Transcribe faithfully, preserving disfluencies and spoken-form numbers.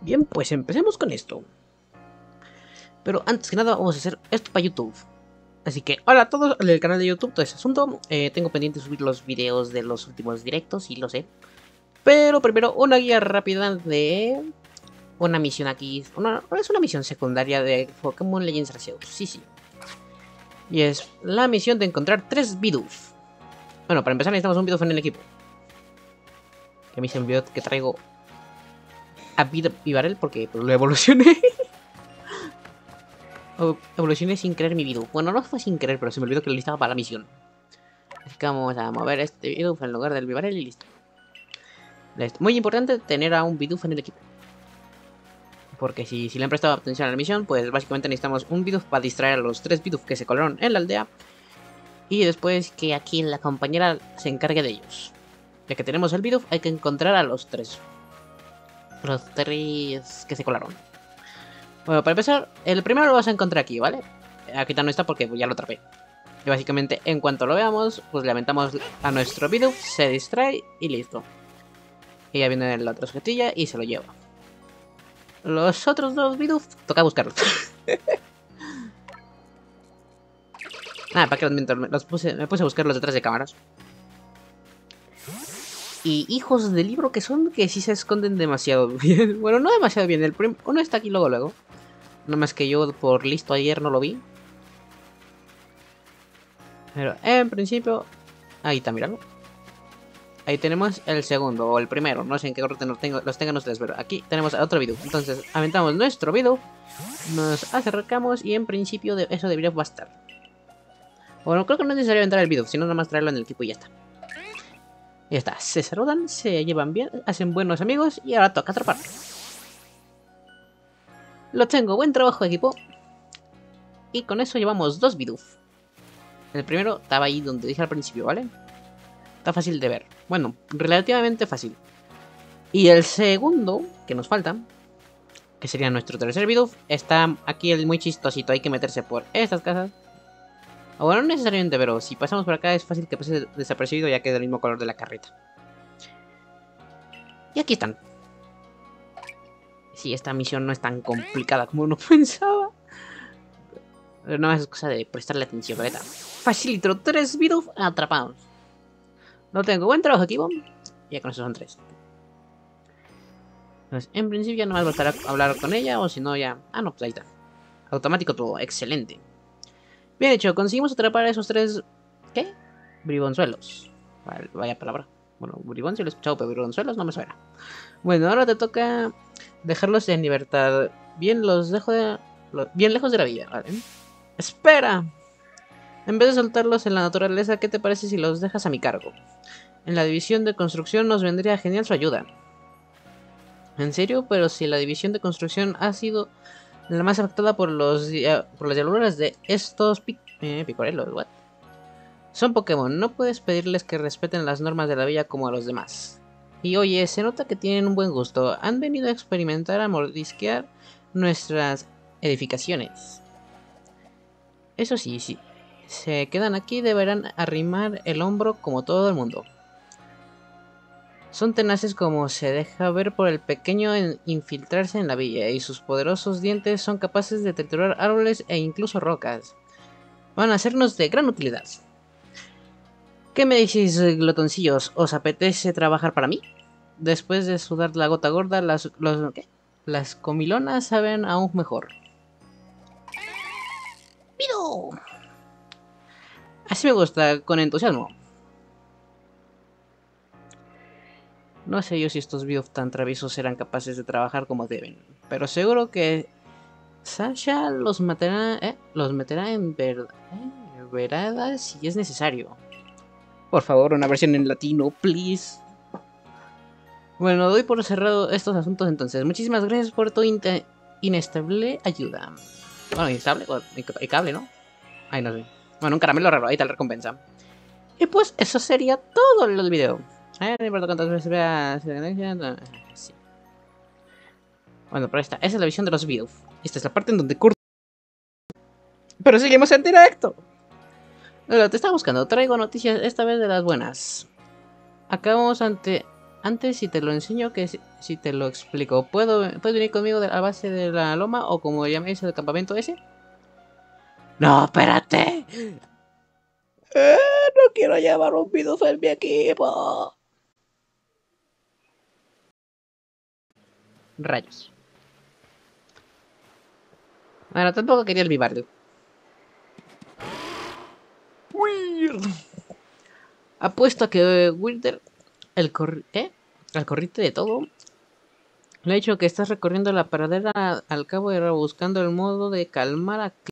Bien, pues empecemos con esto. Pero antes que nada vamos a hacer esto para YouTube. Así que hola a todos en el canal de YouTube, todo ese asunto. Eh, tengo pendiente subir los videos de los últimos directos, y lo sé. Pero primero una guía rápida de una misión aquí. Una, es una misión secundaria de Pokémon Legends Arceus. Sí, sí. Y es la misión de encontrar tres Bidoof. Bueno, para empezar necesitamos un Bidoof en el equipo. Que a mí se me olvidó que traigo a Bibarel porque pues, lo evolucioné. Evolucioné sin querer mi Bidoof. Bueno, no fue sin querer, pero se me olvidó que lo listaba para la misión. Así que vamos a mover este Bidoof en lugar del Bibarel y listo. Muy importante tener a un Bidoof en el equipo. Porque si, si le han prestado atención a la misión, pues básicamente necesitamos un Bidoof para distraer a los tres Bidoof que se colaron en la aldea. Y después que aquí la compañera se encargue de ellos. Ya que tenemos el Bidoof, hay que encontrar a los tres. Los tres que se colaron. Bueno, para empezar, el primero lo vas a encontrar aquí, ¿vale? Aquí no está porque ya lo atrapé. Y básicamente, en cuanto lo veamos, pues le aventamos a nuestro Bidoof, se distrae y listo. Y ya viene la otra sujetilla y se lo lleva. Los otros dos Bidoof, toca buscarlos. Nada, para que los miento, los puse, me puse a buscarlos detrás de cámaras. Y hijos del libro que son, que sí se esconden demasiado bien. Bueno, no demasiado bien, el prim uno está aquí luego luego. No más que yo por listo ayer no lo vi. Pero en principio, ahí está, míralo. Ahí tenemos el segundo, o el primero, no sé en qué orden los, tengo, los tengan ustedes, pero aquí tenemos otro Bidoof. Entonces, aventamos nuestro Bidoof, nos acercamos y en principio de eso debería bastar. Bueno, creo que no es necesario aventar el Bidoof, sino nada más traerlo en el equipo y ya está. Ya está, se saludan, se llevan bien, hacen buenos amigos y ahora toca atrapar. Lo tengo, buen trabajo equipo. Y con eso llevamos dos Bidoof. El primero estaba ahí donde dije al principio, ¿vale? Está fácil de ver. Bueno, relativamente fácil. Y el segundo, que nos falta, que sería nuestro tercer Bidoof, está aquí el muy chistosito. Hay que meterse por estas casas. O bueno, no necesariamente, pero si pasamos por acá es fácil que pase desapercibido ya que es del mismo color de la carreta. Y aquí están. Sí, esta misión no es tan complicada como uno pensaba. Pero no es cosa de prestarle atención, ¿verdad? Facilito, tres Bidoof atrapados. No tengo buen trabajo equipo. Ya con eso son tres. Entonces, en principio no me va a bastar a hablar con ella, o si no ya... Ah, no, pues ahí está. Automático todo, excelente. Bien hecho, conseguimos atrapar a esos tres... ¿Qué? Bribonzuelos. Vale, vaya palabra. Bueno, bribón sí lo he escuchado, pero bribonzuelos no me suena. Bueno, ahora te toca dejarlos en libertad. Bien los dejo de... Bien lejos de la villa, ¿vale? ¡Espera! En vez de soltarlos en la naturaleza, ¿qué te parece si los dejas a mi cargo? En la división de construcción nos vendría genial su ayuda. ¿En serio? Pero si la división de construcción ha sido la más afectada por los por las diabluras de estos pic eh, picorelos, ¿what? Son Pokémon, no puedes pedirles que respeten las normas de la villa como a los demás. Y oye, se nota que tienen un buen gusto. Han venido a experimentar, a mordisquear nuestras edificaciones. Eso sí, sí. Se quedan aquí, deberán arrimar el hombro como todo el mundo. Son tenaces como se deja ver por el pequeño en infiltrarse en la villa, y sus poderosos dientes son capaces de triturar árboles e incluso rocas. Van a sernos de gran utilidad. ¿Qué me decís, glotoncillos? ¿Os apetece trabajar para mí? Después de sudar la gota gorda, las, los, ¿qué? Las comilonas saben aún mejor. ¡Pido! Así me gusta, con entusiasmo. No sé yo si estos Bidoof tan traviesos serán capaces de trabajar como deben, pero seguro que Sasha los matará, ¿eh? Los meterá en ver, ¿eh? veradas si es necesario. Por favor, una versión en latino, please. Bueno, doy por cerrado estos asuntos entonces. Muchísimas gracias por tu inestable ayuda. Bueno, inestable, o cable, ¿no? Ay, no sé. Bueno, un caramelo raro, ahí está la recompensa. Y pues eso sería todo el video. Eh, no importa cuántas veces veas. Sí. Bueno, pero esta, esa es la visión de los Bidoof. Esta es la parte en donde corto. Pero seguimos en directo. Hola, te estaba buscando. Traigo noticias esta vez de las buenas. Acabamos ante Antes, si te lo enseño, que si, si te lo explico. ¿Puedo, ¿Puedes venir conmigo de la base de la loma o como ya me dice el campamento ese? No, espérate. Eh, no quiero llevar un virus en mi equipo. Rayos. Bueno, tampoco quería el Vivardio. Weird. Apuesto a que eh, Wilder, el corri... ¿Qué? Al corriente de todo. Le he dicho que estás recorriendo la paradera al cabo de buscando el modo de calmar a